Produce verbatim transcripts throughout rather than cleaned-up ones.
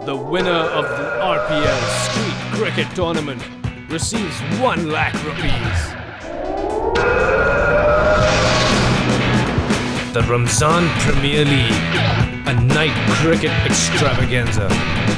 the winner of the R P L Street Cricket Tournament receives one lakh rupees. The Ramzan Premier League, a night cricket extravaganza.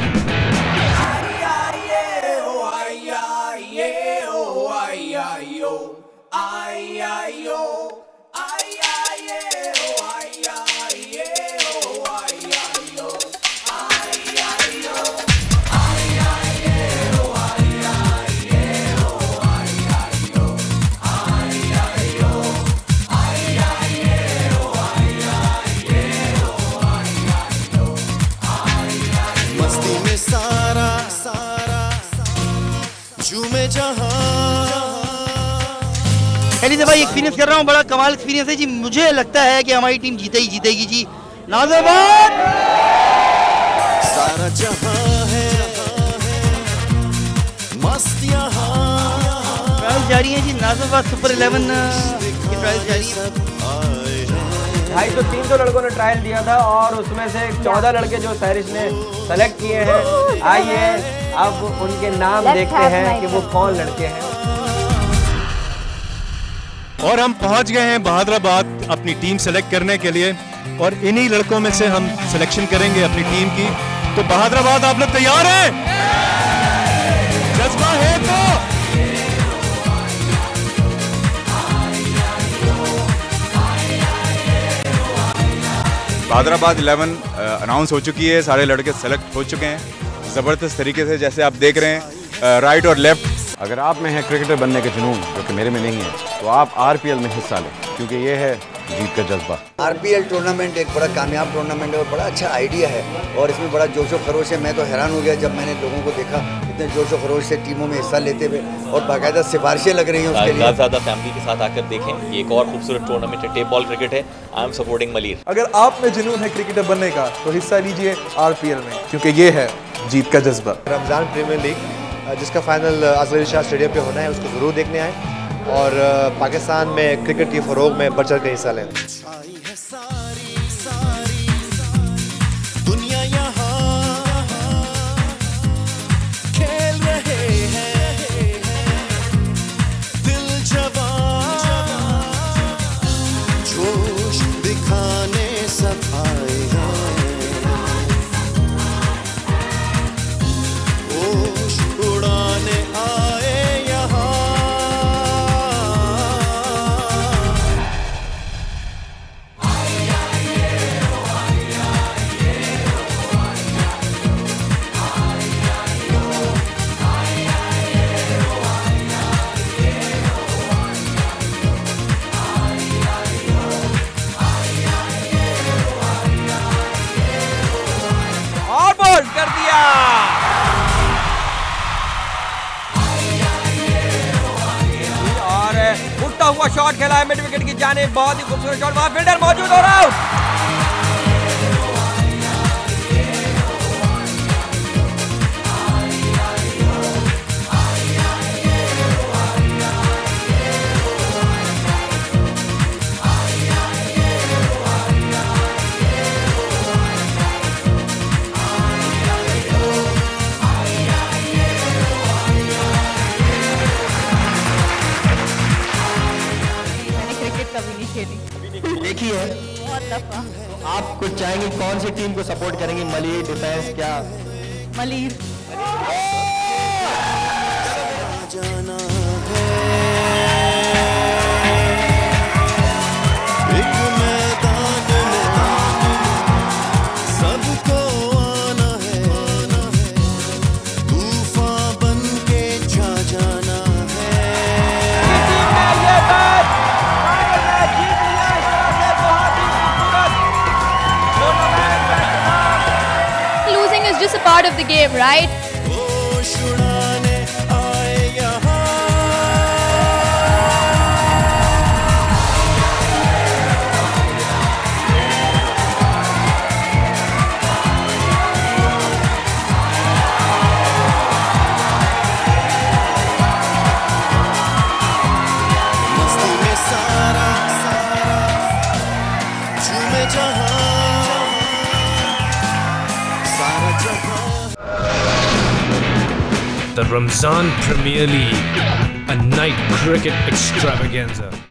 पहली दफा experience कर रहा हूँ, बड़ा कमाल experience है जी। मुझे लगता है कि हमारी टीम जीते ही जीतेगी जी। नाज़िबाद सारा जहां है मस्त यहाँ ट्रायल जारी है जी। नाज़िबाद सुपर इलेवन की ट्रायल जारी है। ढाई सौ तीन सौ लड़कों ने ट्रायल दिया था और उसमें से चौदह लड़के जो सैरिश ने सेलेक्ट किए हैं। आइए अब उनके नाम देखते हैं कि वो कौन लड़के हैं। और हम पहुंच गए हैं बहादुराबाद अपनी टीम सेलेक्ट करने के लिए और इन्हीं लड़कों में से हम सिलेक्शन करेंगे अपनी टीम की। तो बहादुराबाद आप लोग तैयार हैं? जज्बा है तो बहादुराबाद इलेवन अनाउंस हो चुकी है, सारे लड़के सेलेक्ट हो चुके हैं ज़बरदस्त तरीके से, जैसे आप देख रहे हैं राइट और लेफ्ट। अगर आप में है क्रिकेटर बनने के जुनून, जो कि मेरे में नहीं है, तो आप आरपीएल में हिस्सा लें, क्योंकि ये है जीत का जज्बा। आरपीएल टूर्नामेंट एक बड़ा कामयाब टूर्नामेंट है और बड़ा अच्छा आइडिया है और इसमें बड़ा जोशो खरोश है। मैं तो हैरान हो गया जब मैंने लोगों को देखा इतने जोशो खरोश से टीमों में हिस्सा लेते हुए और बाकायदा सिफारिशें लग रही हैं उसके लिए। ज़्यादा फैमिली के साथ आकर देखें, ये एक और खूबसूरत टूर्नामेंट है, टेप बॉल क्रिकेट है। I am supporting Malir. अगर आप में जुनून है क्रिकेटर बनने का तो हिस्सा लीजिए आरपीएल में, क्योंकि ये है जीत का जज्बा। रमज़ान प्रीमियर लीग जिसका फाइनल असगर शाह स्टेडियम पे होना है, उसको ज़रूर देखने आए और पाकिस्तान में क्रिकेट की फ़रोग में बढ़ चढ़ कर हिस्सा लें। कर दिया और उठता हुआ शॉट खेला है मिड विकेट की जानिब। बहुत ही खूबसूरत शॉट, वहां फील्डर मौजूद और आउट। देखी है बहुत दफा। आप कुछ चाहेंगे कौन सी टीम को सपोर्ट करेंगे? मलीर, डिफेंस, क्या? Malir. Just a part of the game, right? the Ramzan Premier League, a night cricket extravaganza.